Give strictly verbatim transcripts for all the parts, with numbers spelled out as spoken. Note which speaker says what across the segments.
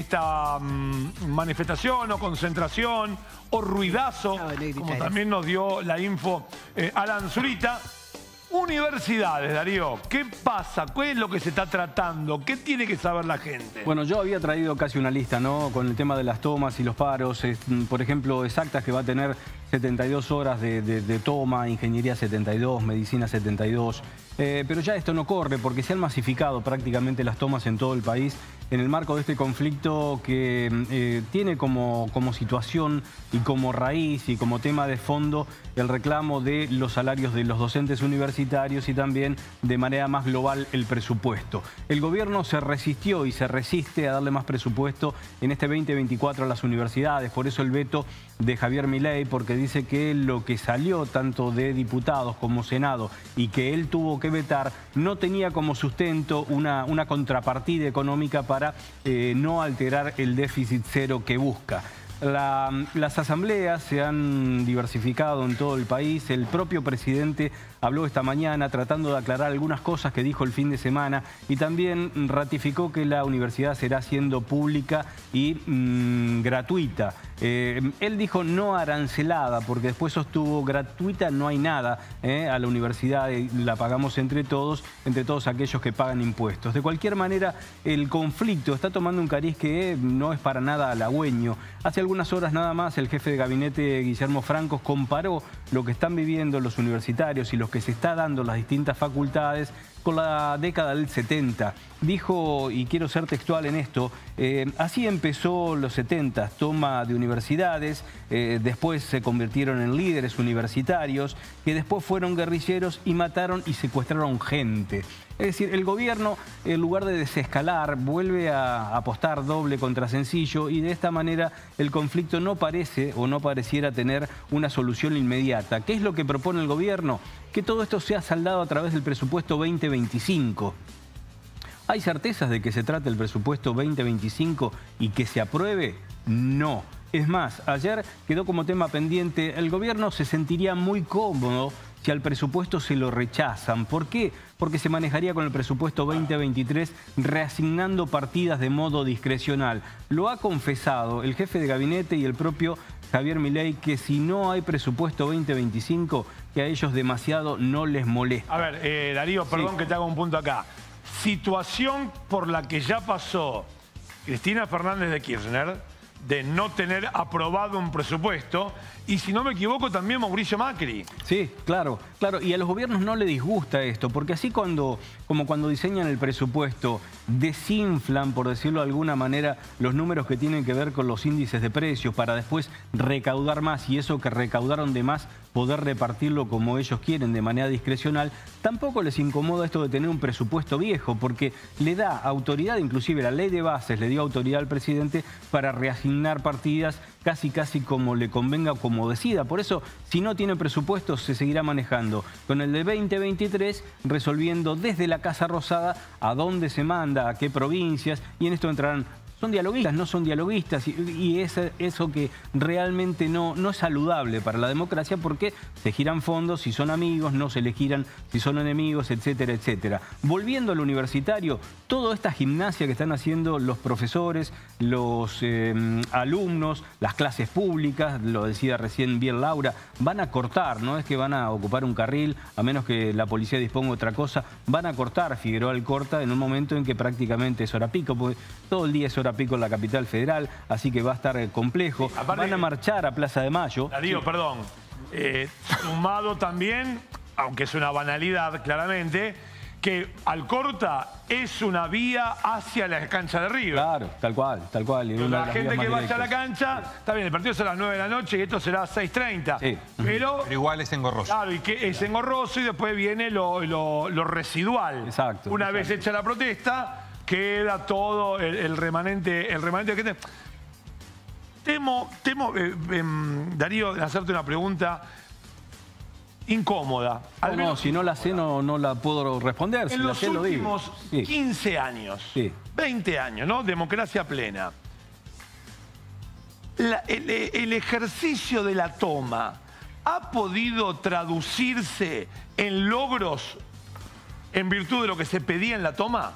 Speaker 1: esta um, manifestación o concentración o ruidazo, como también nos dio la info eh, Alan Zurita. Universidades, Darío, ¿qué pasa? ¿Qué es lo que se está tratando? ¿Qué tiene que saber la gente?
Speaker 2: Bueno, yo había traído casi una lista, ¿no? Con el tema de las tomas y los paros. Es, por ejemplo, Exactas, que va a tener setenta y dos horas de, de, de toma, Ingeniería setenta y dos, Medicina setenta y dos. Eh, pero ya esto no corre porque se han masificado prácticamente las tomas en todo el país en el marco de este conflicto que eh, tiene como, como situación y como raíz y como tema de fondo el reclamo de los salarios de los docentes universitarios y también de manera más global el presupuesto. El gobierno se resistió y se resiste a darle más presupuesto en este veinte veinticuatro a las universidades, por eso el veto de Javier Milei, porque dice que lo que salió tanto de diputados como Senado y que él tuvo que vetar no tenía como sustento una, una contrapartida económica para eh, no alterar el déficit cero que busca. La, las asambleas se han diversificado en todo el país. El propio presidente habló esta mañana tratando de aclarar algunas cosas que dijo el fin de semana y también ratificó que la universidad será siendo pública y mmm, gratuita. Eh, él dijo no arancelada, porque después sostuvo gratuita no hay nada, eh, a la universidad la pagamos entre todos, entre todos aquellos que pagan impuestos. De cualquier manera, el conflicto está tomando un cariz que no es para nada halagüeño. Hace algunas horas nada más el jefe de gabinete, Guillermo Francos, comparó lo que están viviendo los universitarios y los que se está dando en las distintas facultades con la década del setenta. Dijo, y quiero ser textual en esto, eh, así empezó los setenta, toma de universidades, eh, después se convirtieron en líderes universitarios, que después fueron guerrilleros y mataron y secuestraron gente. Es decir, el gobierno, en lugar de desescalar, vuelve a apostar doble contra sencillo y de esta manera el conflicto no parece o no pareciera tener una solución inmediata. ¿Qué es lo que propone el gobierno? Que todo esto sea saldado a través del presupuesto veinte veinticinco. ¿Hay certezas de que se trate el presupuesto veinte veinticinco y que se apruebe? No. Es más, ayer quedó como tema pendiente, el gobierno se sentiría muy cómodo si al presupuesto se lo rechazan. ¿Por qué? Porque se manejaría con el presupuesto veinte veintitrés reasignando partidas de modo discrecional. Lo ha confesado el jefe de gabinete y el propio Javier Milei, que si no hay presupuesto veinte veinticinco, que a ellos demasiado no les molesta.
Speaker 1: A ver, eh, Darío, perdón sí. que te haga un punto acá. Situación por la que ya pasó Cristina Fernández de Kirchner, de no tener aprobado un presupuesto, y si no me equivoco también Mauricio Macri.
Speaker 2: Sí, claro, claro, y a los gobiernos no les disgusta esto, porque así cuando, como cuando diseñan el presupuesto, desinflan, por decirlo de alguna manera, los números que tienen que ver con los índices de precios para después recaudar más y eso que recaudaron de más poder repartirlo como ellos quieren de manera discrecional, tampoco les incomoda esto de tener un presupuesto viejo, porque le da autoridad, inclusive la ley de bases le dio autoridad al presidente para reasignar partidas casi casi como le convenga o como decida. Por eso, si no tiene presupuesto, se seguirá manejando con el de veinte veintitrés, resolviendo desde la Casa Rosada a dónde se manda, a qué provincias, y en esto entrarán. Son dialoguistas, no son dialoguistas, y, y es eso que realmente no, no es saludable para la democracia, porque se giran fondos si son amigos, no se les giran si son enemigos, etcétera, etcétera. Volviendo al universitario, toda esta gimnasia que están haciendo los profesores, los eh, alumnos, las clases públicas, lo decía recién bien Laura, van a cortar, no es que van a ocupar un carril, a menos que la policía disponga otra cosa, van a cortar. Figueroa Alcorta en un momento en que prácticamente es hora pico, porque todo el día es hora pico en la capital federal, así que va a estar complejo. Sí, aparte, van a marchar a Plaza de Mayo.
Speaker 1: Darío, sí. perdón, eh, sumado también, aunque es una banalidad claramente, que Alcorta es una vía hacia la cancha de River.
Speaker 2: Claro, tal cual, tal cual. Y
Speaker 1: la gente que vaya a la cancha, está bien, el partido será a las nueve de la noche y esto será a seis treinta.
Speaker 2: Sí.
Speaker 1: Pero,
Speaker 3: pero igual es engorroso.
Speaker 1: Claro, y que es engorroso y después viene lo, lo, lo residual.
Speaker 2: Exacto.
Speaker 1: Una
Speaker 2: exacto.
Speaker 1: vez hecha la protesta, queda todo el, el remanente, el remanente que te... Temo, temo eh, eh, Darío, hacerte una pregunta incómoda.
Speaker 2: No, no, menos, si no la sé, no, no la puedo responder.
Speaker 1: En
Speaker 2: si
Speaker 1: los
Speaker 2: la sé,
Speaker 1: últimos
Speaker 2: lo digo.
Speaker 1: quince años,
Speaker 2: sí.
Speaker 1: veinte años, ¿no? Democracia plena. La, el, el ejercicio de la toma ha podido traducirse en logros en virtud de lo que se pedía en la toma.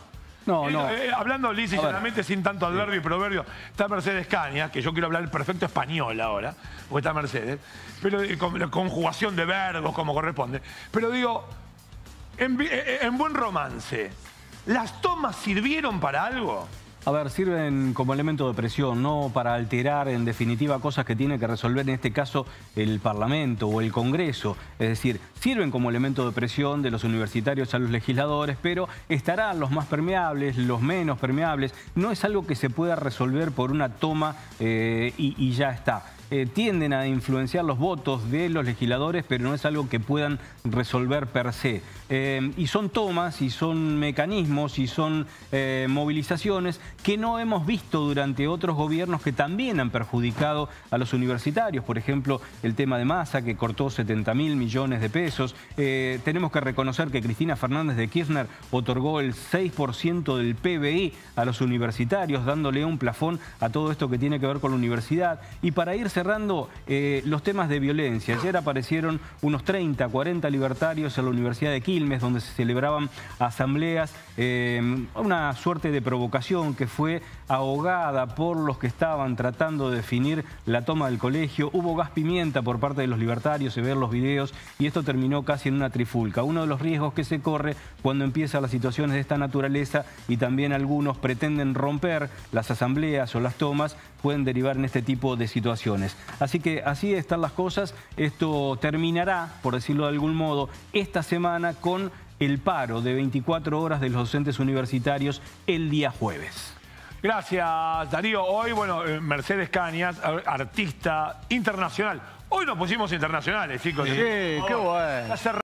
Speaker 2: No,
Speaker 1: eh,
Speaker 2: no.
Speaker 1: Eh, hablando lisa y llanamente, sin tanto adverbio y proverbio, está Mercedes Cañas, que yo quiero hablar el perfecto español ahora, porque está Mercedes, pero eh, con la conjugación de verbos como corresponde. Pero digo, en, en buen romance, ¿las tomas sirvieron para algo?
Speaker 2: A ver, sirven como elemento de presión, no para alterar en definitiva cosas que tiene que resolver en este caso el Parlamento o el Congreso. Es decir, sirven como elemento de presión de los universitarios a los legisladores, pero estarán los más permeables, los menos permeables. No es algo que se pueda resolver por una toma eh, y, y ya está. Eh, tienden a influenciar los votos de los legisladores, pero no es algo que puedan resolver per se. Eh, y son tomas, y son mecanismos, y son eh, movilizaciones que no hemos visto durante otros gobiernos que también han perjudicado a los universitarios. Por ejemplo, el tema de Massa, que cortó setenta mil millones de pesos. Eh, tenemos que reconocer que Cristina Fernández de Kirchner otorgó el seis por ciento del P B I a los universitarios, dándole un plafón a todo esto que tiene que ver con la universidad. Y para ir cerrando eh, los temas de violencia, ayer aparecieron unos treinta, cuarenta libertarios en la Universidad de Quilmes, donde se celebraban asambleas, eh, una suerte de provocación que fue ahogada por los que estaban tratando de definir la toma del colegio. Hubo gas pimienta por parte de los libertarios, se ven los videos, y esto terminó casi en una trifulca. Uno de los riesgos que se corre cuando empiezan las situaciones de esta naturaleza, y también algunos pretenden romper las asambleas o las tomas, pueden derivar en este tipo de situaciones. Así que así están las cosas. Esto terminará, por decirlo de algún modo, esta semana con el paro de veinticuatro horas de los docentes universitarios el día jueves.
Speaker 1: Gracias, Darío. Hoy, bueno, Mercedes Cañas, artista internacional. Hoy nos pusimos internacionales, chicos.
Speaker 3: Sí, qué bueno.